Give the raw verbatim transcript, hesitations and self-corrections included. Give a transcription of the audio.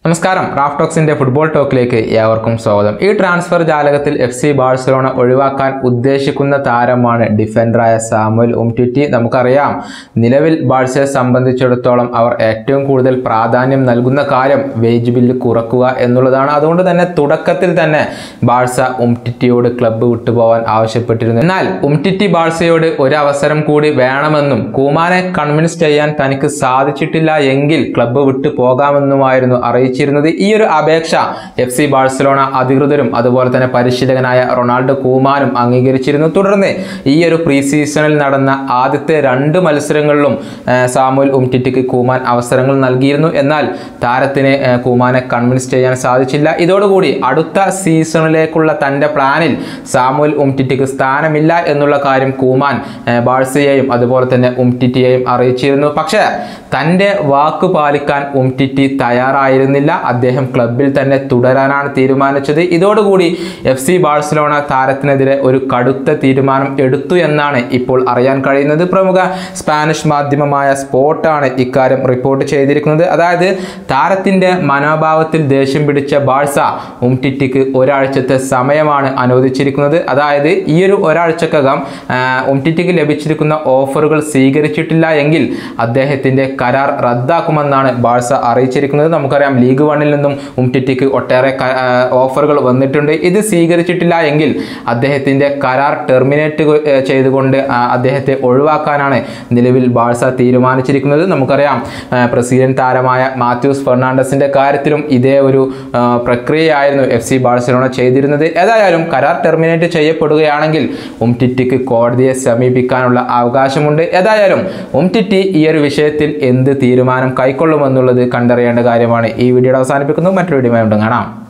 നമസ്കാരം, Raf ടോക്സിന്റെ football ടോക്കിലേക്ക് ഏവർക്കും സ്വാഗതം. ഈ ട്രാൻസ്ഫർ ജാലകത്തിൽ എഫ് സി ബാഴ്സലോണ ഒഴിവാക്കാൻ ഉദ്ദേശിക്കുന്ന താരമാണ് ഡിഫൻഡറായ സാമുവൽ ഉംറ്റിറ്റി. നമുക്കറിയാം, നിലവിൽ ബാഴ്സയെ സംബന്ധിച്ചിടത്തോളം അവർ ഏറ്റവും കൂടുതൽ പ്രാധാന്യം നൽകുന്ന കാര്യം വേജ് ബില്ല് കുറക്കുക എന്നുള്ളതാണ്. അതുകൊണ്ട് തന്നെ തുടക്കത്തിൽ തന്നെ ബാഴ്സ ഉംറ്റിറ്റിയോട് ക്ലബ്ബ് വിട്ടുപോകാൻ ആവശ്യപ്പെട്ടിരുന്നു. എന്നാൽ ഉംറ്റിറ്റി ബാഴ്സയോട് ഒരു അവസരം കൂടി വേണമെന്നും കൂമാനെ കൺവിൻസ് ചെയ്യാൻ തനിക്ക് സാധിച്ചിട്ടില്ല എങ്കിൽ ക്ലബ്ബ് വിട്ടു പോകാമെന്നുമായിരുന്നു അറിയിച്ചു. ഈ ഒരു അപേക്ഷ എഫ് സി ബാഴ്സലോണ അധികൃതരും അതുപോലെ തന്നെ പരിശീലകനായ റൊണാൾഡോ കൂമാനും അംഗീകരിച്ചിരുന്നു. തുടർന്ന് ഈ ഒരു പ്രീ സീസണിൽ നടന്ന ആദ്യത്തെ രണ്ട് മത്സരങ്ങളിലും സാമുവൽ ഉംറ്റിറ്റിക്ക് കൂമാൻ അവസരങ്ങൾ നൽകിയിരുന്നു. എന്നാൽ താരത്തിന് കൂമാനെ കൺവിൻസ് ചെയ്യാൻ സാധിച്ചില്ല. ഇതോടുകൂടി അടുത്ത സീസണിലേക്കുള്ള തൻ്റെ പ്ലാനിൽ സാമുവൽ ഉംറ്റിറ്റിക്ക് സ്ഥാനമില്ല എന്നുള്ള കാര്യം കൂമാൻ ബാഴ്സയെയും അതുപോലെ തന്നെ ഉംറ്റിറ്റിയെയും അറിയിച്ചിരുന്നു. പക്ഷേ തൻ്റെ വാക്ക് പാലിക്കാൻ ഉംറ്റിറ്റി തയ്യാറായിരുന്നില്ല. അദ്ദേഹം ക്ലബിൽ തന്നെ തുടരാനാണ് തീരുമാനിച്ചത്. ഇതോടുകൂടി എഫ് സി ബാഴ്സലോണ താരത്തിനെതിരെ ഒരു കടുത്ത തീരുമാനം എടുത്തു എന്നാണ് ഇപ്പോൾ അറിയാൻ കഴിയുന്നത്. പ്രമുഖ സ്പാനിഷ് മാധ്യമമായ സ്പോർട്ടാണ് ഇക്കാര്യം റിപ്പോർട്ട് ചെയ്തിരിക്കുന്നത്. അതായത് താരത്തിൻ്റെ മനോഭാവത്തിൽ ദേഷ്യം പിടിച്ച ബാഴ്സ ഉംറ്റിറ്റിക്ക് ഒരാഴ്ചത്തെ സമയമാണ് അനുവദിച്ചിരിക്കുന്നത്. അതായത് ഈ ഒരു ഒരാഴ്ചക്കകം ഉംറ്റിറ്റിക്ക് ലഭിച്ചിരിക്കുന്ന ഓഫറുകൾ സ്വീകരിച്ചിട്ടില്ല എങ്കിൽ അദ്ദേഹത്തിൻ്റെ കരാർ റദ്ദാക്കുമെന്നാണ് ബാഴ്സ അറിയിച്ചിരിക്കുന്നത്. നമുക്കറിയാം, ലീഗ് വണ്ണിൽ നിന്നും ഉംറ്റിറ്റിക്ക് ഒട്ടേറെ ഓഫറുകൾ വന്നിട്ടുണ്ട്. ഇത് സ്വീകരിച്ചിട്ടില്ല എങ്കിൽ അദ്ദേഹത്തിൻ്റെ കരാർ ടെർമിനേറ്റ് ചെയ്തുകൊണ്ട് അദ്ദേഹത്തെ ഒഴിവാക്കാനാണ് നിലവിൽ ബാഴ്സ തീരുമാനിച്ചിരിക്കുന്നത്. നമുക്കറിയാം, ബ്രസീലിയൻ താരമായ മാത്യൂസ് ഫെർണാണ്ടസിൻ്റെ കാര്യത്തിലും ഇതേ ഒരു പ്രക്രിയയായിരുന്നു എഫ് സി ബാഴ്സലോണ ചെയ്തിരുന്നത്. ഏതായാലും കരാർ ടെർമിനേറ്റ് ചെയ്യപ്പെടുകയാണെങ്കിൽ ഉംറ്റിറ്റിക്ക് കോടതിയെ സമീപിക്കാനുള്ള അവകാശമുണ്ട്. ഏതായാലും ഉംറ്റിറ്റി ഈ ഒരു വിഷയത്തിൽ എന്ത് തീരുമാനം കൈക്കൊള്ളുമെന്നുള്ളത് കണ്ടറിയേണ്ട കാര്യമാണ്. ഈ വീഡിയോ അവസാനിപ്പിക്കുന്നു. മറ്റൊരു വീഡിയോയുമായി കാണാം.